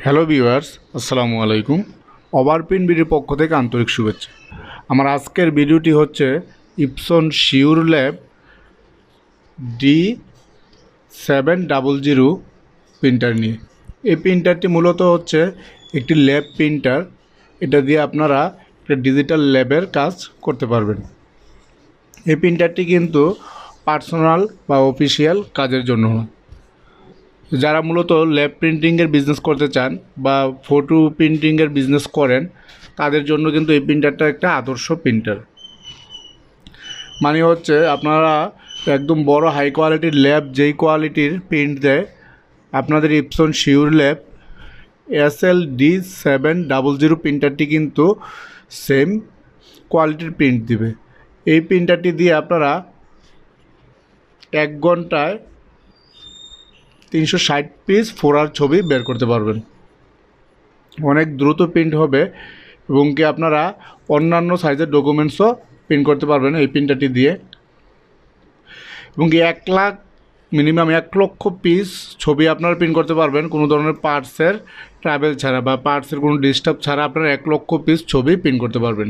Hello viewers, আসসালামু আলাইকুম। Overprint ভিডিওর পক্ষ থেকে আন্তরিক শুভেচ্ছা। আমার আজকের ভিডিওটি হচ্ছে ইপসন SureLab D700 প্রিন্টার নিয়ে। এই প্রিন্টারটি মূলত হচ্ছে একটি ল্যাব প্রিন্টার। এটা দিয়ে আপনারা একটা ডিজিটাল ল্যাবের কাজ করতে পারবেন। এই প্রিন্টারটি কিন্তু পার্সোনাল বা অফিসিয়াল কাজের জন্য না। যারা মূলত ল্যাব প্রিন্টিংয়ের বিজনেস করতে চান বা ফটো প্রিন্টিংয়ের বিজনেস করেন, তাদের জন্য কিন্তু এই প্রিন্টারটা একটা আদর্শ প্রিন্টার। মানে হচ্ছে আপনারা একদম বড় হাই কোয়ালিটির ল্যাব যেই কোয়ালিটির প্রিন্ট দেয়, আপনাদের ইপসন SureLab SL D700 প্রিন্টারটি কিন্তু সেম কোয়ালিটির প্রিন্ট দিবে। এই প্রিন্টারটি দিয়ে আপনারা 1 ঘন্টায় 360 পিস 4R ছবি বের করতে পারবেন। অনেক দ্রুত প্রিন্ট হবে এবং কি আপনারা অন্যান্য সাইজের ডকুমেন্টসও প্রিন্ট করতে পারবেন এই প্রিন্টারটি দিয়ে। এবং কি 1 লাখ মিনিমাম 1 লক্ষ পিস ছবি আপনারা প্রিন্ট করতে পারবেন কোনো ধরনের পার্টসের ট্রাভেল ছাড়া বা পার্টসের কোনো ডিস্টার্ব ছাড়া আপনারা 1 লক্ষ পিস ছবি প্রিন্ট করতে পারবেন।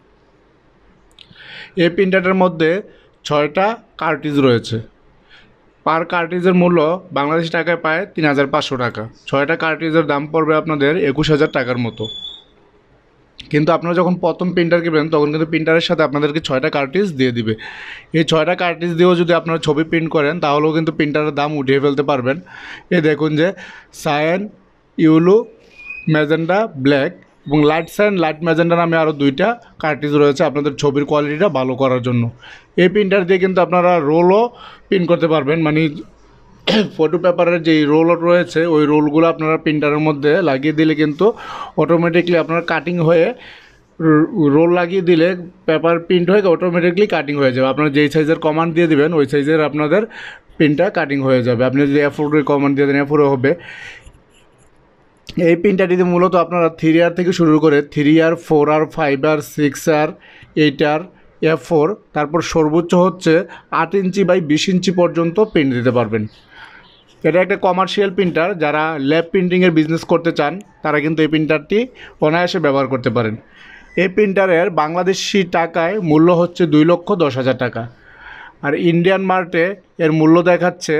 এই প্রিন্টারটার মধ্যে 6টা কার্ট্রিজ রয়েছে। পার কার্ট্রিজের মূল্য বাংলাদেশি টাকায় পায় 3500 টাকা। 6টা কার্ট্রিজের দাম পড়বে আপনাদের 21,000 টাকার মতো। কিন্তু আপনারা যখন প্রথম প্রিন্টার কিনবেন তখন কিন্তু প্রিন্টারের সাথে আপনাদেরকে 6টা কার্ট্রিজ দিয়ে দিবে। এই 6টা কার্ট্রিজ দিয়েও যদি আপনারা ছবি প্রিন্ট করেন তাহলেও কিন্তু প্রিন্টারের দাম উঠিয়ে ফেলতে পারবেন। এই দেখুন যে সায়ান, ইউলো, ম্যাজেন্ডা, ব্ল্যাক এবং লাইট সায়ান, লাইট ম্যাজেন্ডা নামে আরও 2টা কার্ট্রিজ রয়েছে আপনাদের ছবির কোয়ালিটিটা ভালো করার জন্য। এই প্রিন্টার দিয়ে কিন্তু আপনারা রোলও প্রিন্ট করতে পারবেন। মানে ফটো পেপারের যেই রোল রয়েছে ওই রোলগুলো আপনারা প্রিন্টারের মধ্যে লাগিয়ে দিলে কিন্তু অটোমেটিকলি আপনার কাটিং হয়ে রোল লাগিয়ে দিলে পেপার প্রিন্ট হয়ে অটোমেটিকলি কাটিং হয়ে যাবে। আপনারা যেই সাইজের কমান্ড দিয়ে দিবেন ওই সাইজের আপনাদের প্রিন্টটা কাটিং হয়ে যাবে। আপনি যদি A4 কমান্ড দিয়ে দেন A4 হবে। এই প্রিন্টারটিতে মূলত আপনারা 3R থেকে শুরু করে 3R, 4R, 5R, 6R, 8R, A4 তারপর সর্বোচ্চ হচ্ছে 8 ইঞ্চি বাই 20 ইঞ্চি পর্যন্ত প্রিন্ট দিতে পারবেন। এটা একটা কমার্শিয়াল প্রিন্টার। যারা ল্যাব প্রিন্টিংয়ের বিজনেস করতে চান তারা কিন্তু এই প্রিন্টারটি অনায়াসে ব্যবহার করতে পারেন। এই প্রিন্টারের বাংলাদেশি টাকায় মূল্য হচ্ছে 2,10,000 টাকা। আর ইন্ডিয়ান মার্কেটে এর মূল্য দেখাচ্ছে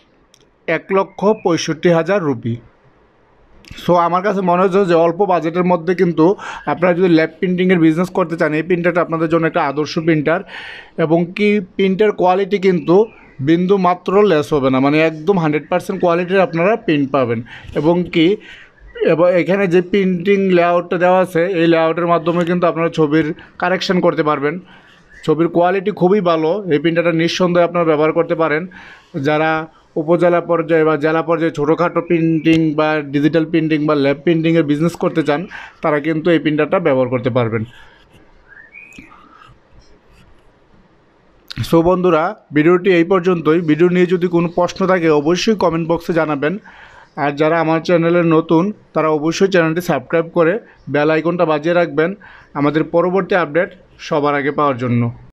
1,65,000 রুপি। সো আমার কাছে মনে হচ্ছে যে অল্প বাজেটের মধ্যে কিন্তু আপনারা যদি ল্যাব প্রিন্টিংয়ের বিজনেস করতে চান এই প্রিন্টারটা আপনাদের জন্য একটা আদর্শ প্রিন্টার। এবং কি প্রিন্টের কোয়ালিটি কিন্তু বিন্দু মাত্র লেস হবে না, মানে একদম 100% কোয়ালিটির আপনারা প্রিন্ট পাবেন। এবং কি এখানে যে প্রিন্টিং লেআউটটা দেওয়া আছে এই লেআউটের মাধ্যমে কিন্তু আপনারা ছবির কারেকশন করতে পারবেন। ছবির কোয়ালিটি খুবই ভালো। এই প্রিন্টারটা নিঃসন্দেহে আপনারা ব্যবহার করতে পারেন। যারা উপজেলা পর্যায়ে বা জেলা পর্যায়ে ছোটোখাটো প্রিন্টিং বা ডিজিটাল প্রিন্টিং বা ল্যাব প্রিন্টিংয়ের বিজনেস করতে চান তারা কিন্তু এই প্রিন্টারটা ব্যবহার করতে পারবেন। সো বন্ধুরা, ভিডিওটি এই পর্যন্তই। ভিডিও নিয়ে যদি কোনো প্রশ্ন থাকে অবশ্যই কমেন্ট বক্সে জানাবেন। আর যারা আমার চ্যানেলে নতুন তারা অবশ্যই চ্যানেলটি সাবস্ক্রাইব করে বেল আইকনটা বাজিয়ে রাখবেন আমাদের পরবর্তী আপডেট সবার আগে পাওয়ার জন্য।